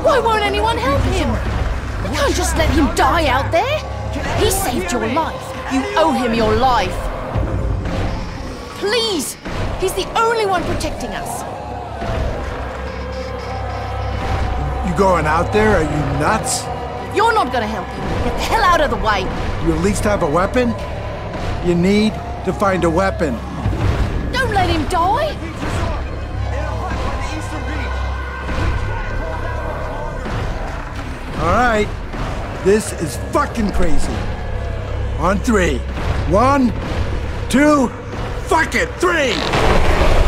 Why won't anyone help him? You can't just let him die out there. He saved your life. You owe him your life. Please! He's the only one protecting us. You going out there? Are you nuts? You're not gonna help him. Get the hell out of the way. You at least have a weapon? You need to find a weapon. Don't let him die. All right. This is fucking crazy. On 3. 1, 2, fuck it, 3!